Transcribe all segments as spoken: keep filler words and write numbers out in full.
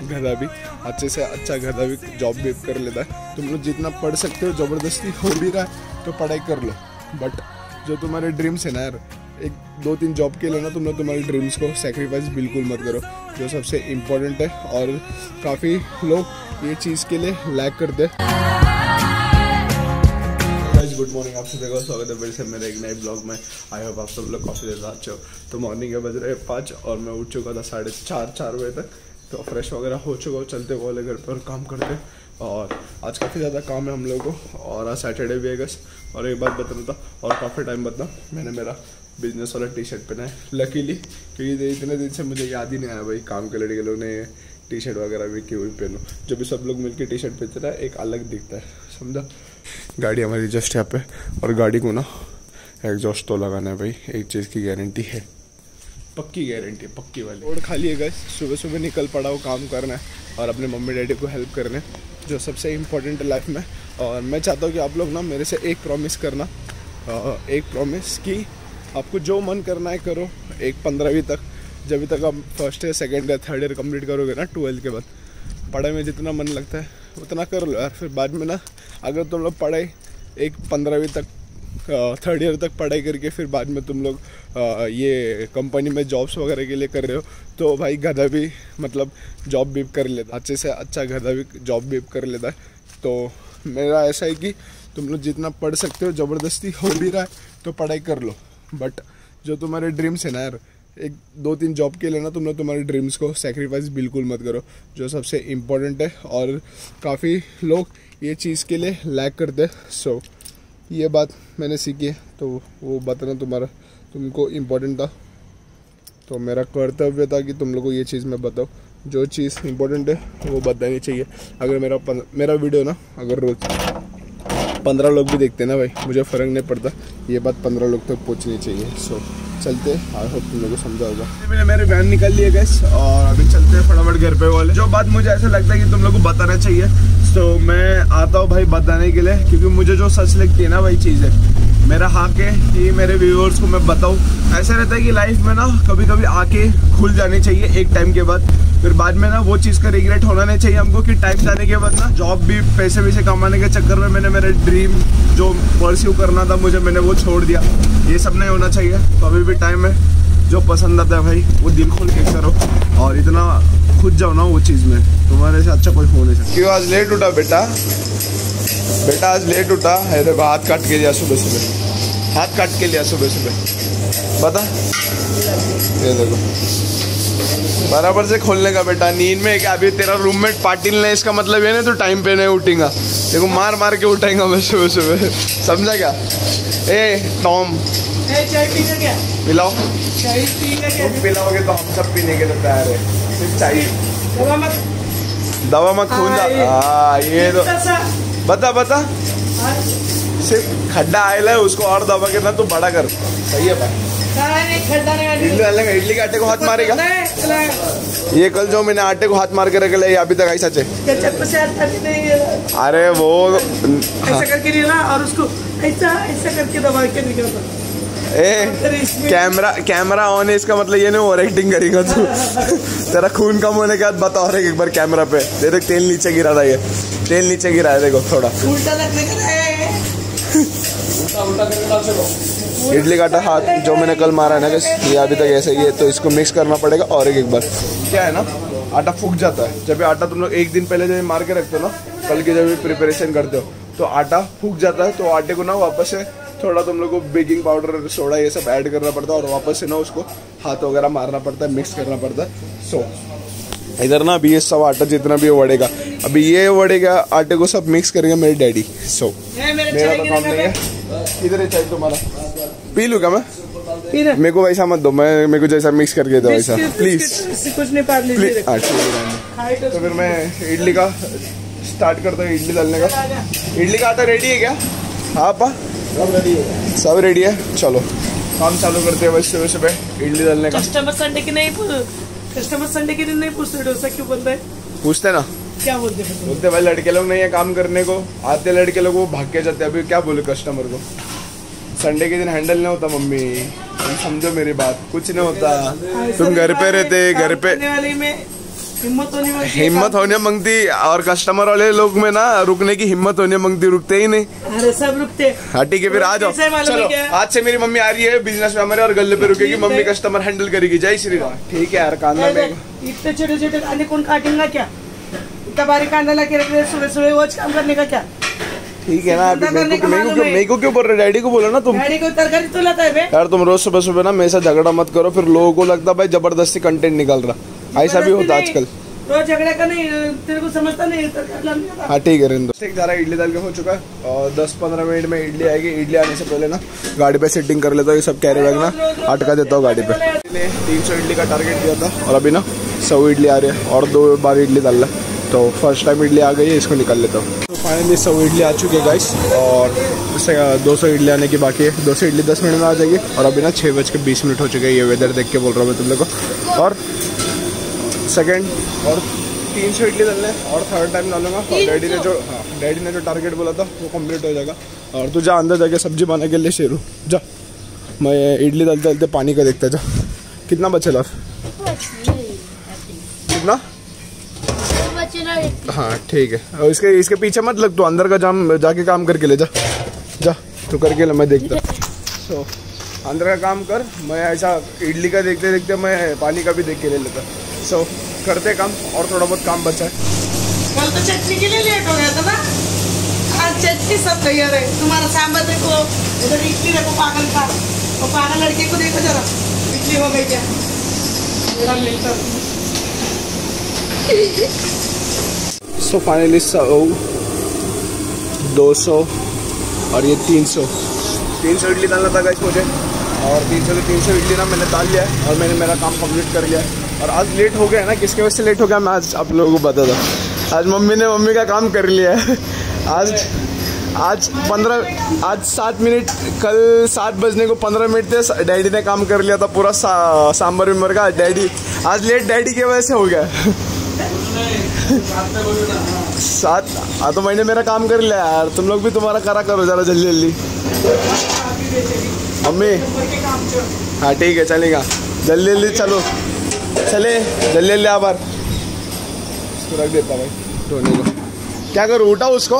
गधा भी अच्छे से अच्छा गधा भी जॉब भी कर लेता है। तुम लोग जितना पढ़ सकते हो ज़बरदस्ती हो भी रहा है तो पढ़ाई कर लो, बट जो तुम्हारे ड्रीम्स है ना यार, एक दो तीन जॉब के लिए ना तुम लोग तुम्हारे ड्रीम्स को सेक्रीफाइस बिल्कुल मत करो, जो सबसे इम्पोर्टेंट है। और काफ़ी लोग ये चीज़ के लिए लैग करते हैं। गुड मॉर्निंग, आप सभी का स्वागत है फिर से मेरे एक नए ब्लॉग में। आई होप आप सब लोग काफ़ी देर अच्छे हो। तो मॉर्निंग के बज रहे पाँच और मैं उठ चुका था साढ़े चार चार बजे तक, तो फ्रेश वगैरह हो चुका हूँ, चलते वाले घर पर काम करते। और आज काफ़ी ज़्यादा काम है हम लोगों को, और आज सैटरडे भी है गस। और एक बात बताना था, और काफ़ी टाइम बता मैंने मेरा बिजनेस वाला टी शर्ट पहना है लकीली, क्योंकि इतने दिन से मुझे याद ही नहीं आया भाई काम के लड़के लोग ने टी शर्ट वगैरह भी क्यों भी पहनो। जब भी सब लोग मिलकर टी शर्ट पहनते ना एक अलग दिखता है, समझा। गाड़ी हमारी जस्ट यहाँ पे, और गाड़ी को ना एग्जॉस्ट तो लगाना है भाई, एक चीज़ की गारंटी है, पक्की गारंटी, पक्की वाली। रोड खाली है गैस, सुबह सुबह निकल पड़ा हो काम करना है और अपने मम्मी डैडी को हेल्प करने, जो सबसे इम्पोर्टेंट है लाइफ में। और मैं चाहता हूँ कि आप लोग ना मेरे से एक प्रॉमिस करना, एक प्रॉमिस कि आपको जो मन करना है करो, एक पंद्रहवीं तक, जब तक आप first year second year third year complete करोगे ना, ट्वेल्थ के बाद पढ़ाई में जितना मन लगता है उतना कर लो यार। फिर बाद में ना अगर तुम लोग पढ़ाई एक पंद्रहवीं तक थर्ड ईयर तक पढ़ाई करके फिर बाद में तुम लोग ये कंपनी में जॉब्स वगैरह के लिए कर रहे हो, तो भाई गधा भी मतलब जॉब भी कर लेता है, अच्छे से अच्छा गधा भी जॉब भी कर लेता है। तो मेरा ऐसा है कि तुम लोग जितना पढ़ सकते हो, ज़बरदस्ती हो भी रहा है तो पढ़ाई कर लो, बट जो तुम्हारे ड्रीम्स है ना यार, एक दो तीन जॉब के लिए ना तुम लोग तुम्हारे ड्रीम्स को सेक्रीफाइस बिल्कुल मत करो, जो सबसे इम्पोर्टेंट है। और काफ़ी लोग ये चीज़ के लिए लैग करते हैं। सो ये बात मैंने सीखी है, तो वो बताना तुम्हारा तुमको इम्पोर्टेंट था, तो मेरा कर्तव्य था कि तुम लोग को ये चीज़ मैं बताऊँ। जो चीज़ इम्पोर्टेंट है वो बतानी चाहिए। अगर मेरा मेरा वीडियो ना अगर रोज पंद्रह लोग भी देखते ना भाई, मुझे फ़र्क नहीं पड़ता, ये बात पंद्रह लोग तक पहुँचनी चाहिए। सो चलते, आई होप तुम लोगों को समझा होगा। मैंने मेरे वैन निकाल लिए गैस और अभी चलते हैं फटाफट घर पे वाले। जो बात मुझे ऐसा लगता है कि तुम लोगों को बताना चाहिए, तो मैं आता हूँ भाई बताने के लिए, क्योंकि मुझे जो सच लगती है ना वही चीज़ है, मेरा हक है कि मेरे व्यूअर्स को मैं बताऊँ। ऐसा रहता है कि लाइफ में ना कभी कभी आके खुल जानी चाहिए एक टाइम के बाद, फिर बाद में ना वो चीज़ का रिग्रेट होना नहीं चाहिए हमको कि टाइम जाने के बाद ना जॉब भी पैसे वैसे कमाने के चक्कर में मैंने मेरा ड्रीम जो परस्यू करना था मुझे, मैंने वो छोड़ दिया। ये सब नहीं होना चाहिए। तो अभी भी टाइम है, जो पसंद आता है भाई वो दिल खोल के करो, और इतना खुद जाओ ना वो चीज़ में, तुम्हारे से अच्छा कोई हो नहीं सकता। क्यों आज लेट उठा बेटा? बेटा आज लेट उठा है, देखो हाथ काट के लिया सुबह सुबह, हाथ काट के लिया सुबह सुबह, बता। ये देखो बराबर से खोलने का बेटा, नींद में क्या अभी तेरा रूममेट पाटिल ने, इसका मतलब ये नहीं तो टाइम पे नहीं उठेगा, देखो मार मार के उठाएगा मैं सुबह सुबह, समझा क्या? ए टॉम चाय पीना क्या? पिलाओ, चाय पीना क्या? तुम पिलाओगे तो हम सब पीने के लिए तैयार है, सिर्फ चाहिए। दवा मत दवा मत खून जा। हाँ ये तो बता बता, सिर्फ खड्डा आयल है उसको और दबा के ना तू बड़ा कर, सही है भाई। इडली डालेगा, इडली के आटे को हाथ मारेगा। ये कल जो मैंने आटे को हाथ मार के रख लिया अभी तक ऐसा चाहिए। अरे वो ऐसा करके ना, और उसको ऐसा ऐसा करके दबा के निकालता। ए कैमरा कैमरा ऑन है, इसका मतलब ये नहीं ओवर एक्टिंग करेगा तू। तेरा खून कम होने के बाद बता और एक बार कैमरा पे दे, देख तेल नीचे गिरा था, ये तेल नीचे गिरा है, देखो थोड़ा उल्टा इडली का आटा हाथ जो मैंने कल मारा है ना, ये अभी तक ऐसे ही है, तो इसको मिक्स करना पड़ेगा। और एक एक बार क्या है ना, आटा फूक जाता है। जब आटा तुम लोग एक दिन पहले जब मार के रखते हो ना, कल की जब प्रिपरेशन करते हो तो आटा फूक जाता है, तो आटे को ना वापस से थोड़ा तुम लोग को बेकिंग पाउडर, सोडा ये सब ऐड करना पड़ता है, और वापस से ना उसको हाथ वगैरह मारना पड़ता है, मिक्स करना पड़ता है। सो इधर ना अभी ये सब आटा जितना भी वड़ेगा, अभी ये वड़ेगा आटे को सब मिक्स करेंगे मेरे डैडी। सो मेरा तो काम नहीं है। इधर ही चाहिए तुम्हारा, पी लूँगा मैं, मेरे को वैसा मत दो, मैं मेरे को जैसा मिक्स करके दो वैसा प्लीज, कुछ नहीं पार लीजिए। तो फिर मैं इडली का स्टार्ट करता हूँ, इडली डालने का। इडली का आटा रेडी है क्या? हाँ पा सब रेडी है, सब रेडी है। चलो काम चालू करते हैं बस सुबह सुबह इडली डालने का। कस्टमर संडे के नहीं कस्टमर संडे के दिन नहीं पूछते डोसा क्यों बनता है? पूछते ना, क्या बोलते हैं? बोलते भाई लड़के लोग नहीं है काम करने को, आते लड़के लोग वो भाग के जाते। अभी क्या बोले कस्टमर को, संडे के दिन हैंडल नहीं होता मम्मी, तुम समझो मेरी बात, कुछ नहीं होता। तुम घर पे रहते, घर पे हिम्मत होनी मांगती है, हिम्मत होने मांगती और कस्टमर वाले लोग में ना रुकने की हिम्मत होने मांगती, रुकते ही नहीं। अरे सब रुकते। हाँ ठीक है, फिर आ जाओ। चलो आज से मेरी मम्मी आ रही है बिजनेस में हमारे और गले पे रुकेगी, मम्मी कस्टमर हैंडल करेगी। जय श्री राम। ठीक है यार, कांदा में इतने छोटे छोटे कांदे कौन काटेगा क्या? इतना बारीक कांदा ला के रख रहे सुबह सुबह, रोज काम करने का क्या? ठीक है ना, अभी मेरे को मेरे को मेरे को क्यों बोल रहे? डैडी को बोलो ना तुम। डैडी को तरकारी तो लाता है बे। यार तुम रोज सुबह सुबह ना मेरे साथ झगड़ा मत करो, फिर लोगों को लगता भाई जबरदस्ती कंटेंट निकल रहा। ऐसा भी होता आजकल। रोज झगड़ा का नहीं, तेरे को समझता नहीं तरकारी लाने का। हाँ ठीक है रेंदो। ठीक जा रहा है, इडली दाल के हो चुका है और दस पंद्रह मिनट में इडली आएगी। इडली आने से पहले ना गाड़ी पे सेटिंग कर लेता हूँ, ये सब कैरी बैग ना अटका देता हूँ गाड़ी पे। तीन सौ इडली का टारगेट दिया था और अभी ना सौ इडली आ रही है और दो बार इडली डाल रहा है, तो फर्स्ट टाइम इडली आ गई है, इसको निकाल लेता हूँ। तो फाइनली सौ इडली आ चुकी है गाइस और उससे दो सौ इडली आने की बाकी है। दो सौ इडली दस मिनट में आ जाएगी और अभी ना छः बज के बीस मिनट हो चुके हैं। ये वेदर देख के बोल रहा हूँ मैं तुम लोग को। और सेकेंड और तीन सौ इडली डालने और थर्ड टाइम डालूंगा। और डैडी ने जो हाँ डैडी ने जो टारगेट बोला था वो कंप्लीट हो जाएगा। और तू जा अंदर जाके सब्जी बना के ले शेरू जा, मैं इडली डालते डालते पानी का देखता जा। कितना बचेगा? कितना? हाँ ठीक है, और इसके इसके पीछे मत लग, तू अंदर का जाम जाके काम करके ले जा जा तू करके ले, मैं देखता। सो so, अंदर का काम कर, मैं ऐसा इडली का देखते देखते मैं पानी का भी देख के ले लेता। सो so, करते काम और थोड़ा बहुत काम बचा है। कल तो चटनी के लिए लेट हो गया था ना, आज चटनी सब तैयार है। तुम्हारा सांभर देखो, इधर इडली देखो, पागल का और पागल लड़के को देखो जरा, इडली हो गई क्या मेरा मिलकर। सो फाइनली सौ दो सौ और ये तीन सौ तीन सौ इडली डालना था गाइस मुझे, और तीन सौ तीन सौ इडली ना मैंने डाल लिया है और मैंने मेरा काम कंप्लीट कर लिया है। और आज लेट हो गया है ना, किसके वजह से लेट हो गया मैं आज आप लोगों को बता दूँ। आज मम्मी ने मम्मी का काम कर लिया है। आज आज पंद्रह आज सात मिनट कल सात बजने को पंद्रह मिनट थे, डैडी ने काम कर लिया था पूरा सा, सांबर विम्बर का। डैडी आज लेट डैडी की वजह से हो गया। सात हाँ तो मैंने मेरा काम कर लिया यार, तुम लोग भी तुम्हारा करा करो जरा जल्दी जल्दी। मम्मी हाँ ठीक है चलेगा, जल्दी जल्दी चलो, चले जल्दी जल्दी। आभार इसको रख देता भाई धोने को। क्या करूँ, उठाओ उसको?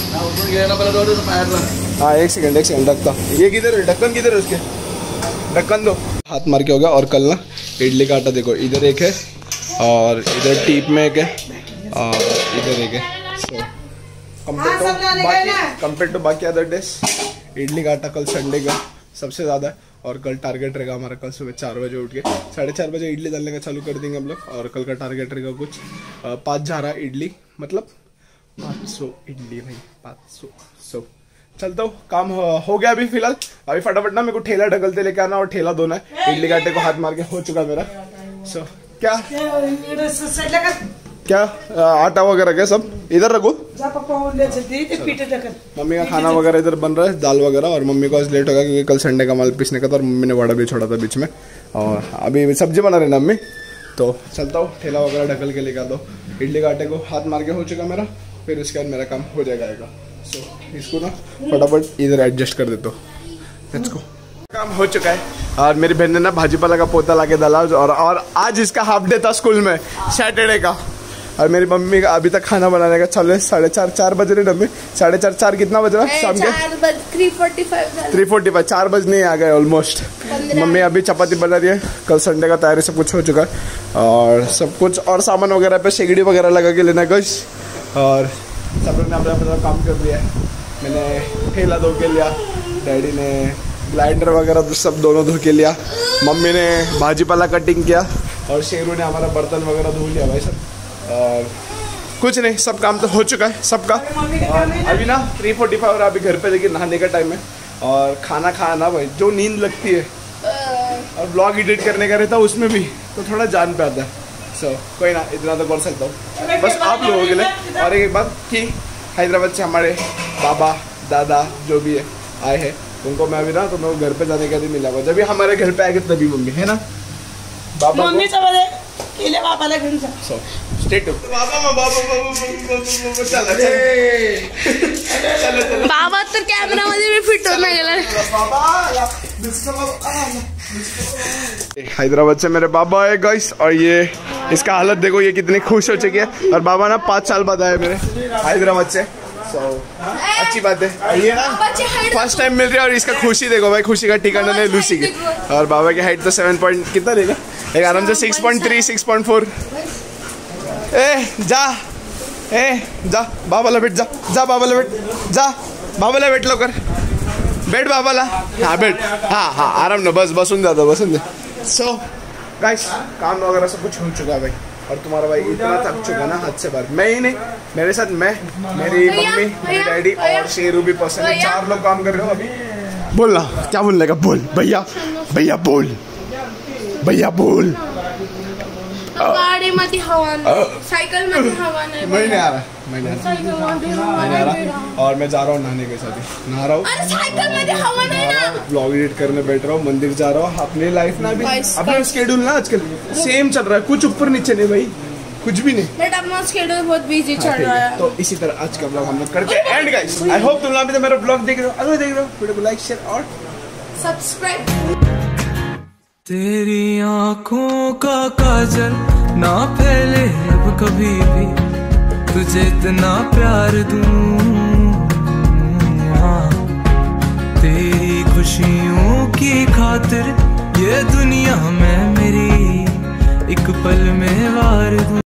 हाँ एक सेकंड एक सेकंड रखता। ये किधर है ढक्कन, किधर है उसके? ढक्कन दो। हाथ मार के हो गया। और कल ना इडली का आटा देखो, इधर एक है और इधर टीप में एक है और इधर एक है। सो कंपेयर टू बाकी कंपेयर टू बाकी अदर डेज इडली का आटा कल संडे का सबसे ज़्यादा है। और कल टारगेट रहेगा हमारा, कल सुबह चार बजे उठ के साढ़े चार बजे इडली डालने का चालू कर देंगे हम लोग। और कल का टारगेट रहेगा कुछ पाँच झारा इडली, मतलब पाँच सौ इडली नहीं पाँच सौ सौ चलता हूँ। काम हो, हो गया अभी फिलहाल। अभी फटाफट ना मेरे को ठेला ढकलते लेके आना और ठेला धोना है। इडली का आटे को हाथ मार के हो चुका मेरा। सो so, क्या क्या आटा वगैरह क्या सब इधर रखो। मम्मी का खाना वगैरह इधर बन रहा है, दाल वगैरह। और मम्मी को आज लेट होगा क्योंकि कल संडे का माल पीसने का था और मम्मी ने वड़ा भी छोड़ा था बीच में। और अभी सब्जी बना रहे ना मम्मी, तो चलता हूँ ठेला वगैरह ढकल के लेकर दो। इडली का आटे को हाथ मार के हो चुका मेरा, फिर उसके बाद मेरा काम हो जाएगा। सो so, इसको ना फटाफट इधर एडजस्ट कर देता हूँ। Let's go. काम हो चुका है और मेरी बहन ने ना भाजीपाला का पोता लाके डाला। और और आज इसका हाफ डे था स्कूल में सैटरडे का। और मेरी मम्मी का अभी तक खाना बनाने का चलो साढ़े चार चार बज रहे मम्मी, साढ़े चार चार कितना बज रहा है शाम के? Three forty five three forty five चार बजने आ गए ऑलमोस्ट। मम्मी अभी चपाती बना रही है। कल संडे का तैयारी सब कुछ हो चुका है और सब कुछ और सामान वगैरह पे शेगड़ी वगैरह लगा के लेना कुछ। और सब लोग ने अपना अपना काम कर दिया है। मैंने ठेला धो के लिया, डैडी ने ग्लाइंडर वगैरह सब दोनों धो के लिया, मम्मी ने भाजीपाला कटिंग किया और शेरू ने हमारा बर्तन वगैरह धो लिया भाई सब। और कुछ नहीं, सब काम तो हो चुका है सबका। अभी ना थ्री फोर्टी फाइव अभी घर पे लेके नहाने का टाइम है और खाना खाना भाई जो नींद लगती है और ब्लॉग एडिट करने का रहता है उसमें भी तो थोड़ा जान पे आता है। सो so, कोई ना, इतना तो कर सकता हूँ बस आप लोगों के लिए। और एक बात कि हैदराबाद से हमारे बाबा दादा जो भी है आए हैं, उनको मैं अभी ना तो मैं घर पे जाने का नहीं मिला हुआ। जब भी हमारे घर पे आएंगे तभी मम्मी है ना बाबा मम्मी सब केले बाबाला घेऊन जा। सो स्टेट बाबा बाबा बाबा चला चला बाबा तर कॅमेरा मध्ये मी फिट होत नाही गेला। हैदराबाद से मेरे बाबा है गाइस और ये इसका हालत देखो, ये कितनी खुश हो चुकी है। और बाबा ना पाँच साल बाद आए मेरे हैदराबाद से, so, अच्छी बात है। ये ना फर्स्ट टाइम मिल रही है और इसका खुशी देखो भाई, खुशी का ठिकाना नहीं लूसी की। और बाबा की हाइट तो सेवन पॉइंट कितना देगा, एक आराम से six point three six point four. ए जा ए जा बाबाला भेट, जा जा बाबाला भेट, जा बाबाला भेट लवकर, बैठ बाबाला, हाँ बैठ, हाँ हाँ आराम ना, बस बसून जाता बसून दे। सो गाइस काम वगैरह सब कुछ हो चुका भाई, और तुम्हारा भाई इतना थक चुका ना हद से बाहर। मैं ही नहीं, मेरे साथ मैं, मेरी मम्मी, मेरी डैडी और शेरू भी पसंद है, चार लोग काम कर रहे हो अभी। बोलना क्या बोलने का, बोल भैया, भैया बोल, भैया बोल। गाड़ी मध्ये हवा नाही, सायकल मध्ये हवा नाही, मैं नहीं आ रहा, मैं नहीं आ रहा, सायकल मध्ये मैं हवा नहीं आ नाही। रहा। और मैं जा रहा हूँ नहाने के साथ, नहा रहा हूँ, अरे सायकल मध्ये हवा नाही ना। ब्लॉग एडिट करने बैठ रहा हूँ, मंदिर जा रहा हूँ। अपनी लाइफ ना अभी Guys, अपना स्केड्यूल ना आजकल सेम चल रहा है, कुछ ऊपर नीचे नहीं भाई, कुछ भी नहीं। बट अपना स्केड्यूल बहुत बिजी चल रहा है। तो इसी तरह आज का ब्लॉग हम लोग करते हैं एंड गाइस। आई होप तुम लोग अभी तक मेरा ब्लॉग देख रहे हो, अगर देख रहे हो वीडियो को लाइक शेयर और सब्सक्राइब। तेरी आँखों का काजल ना फैले अब कभी भी, तुझे इतना प्यार दूं, हाँ। तेरी खुशियों की खातिर ये दुनिया में मेरी एक पल में वार दूं।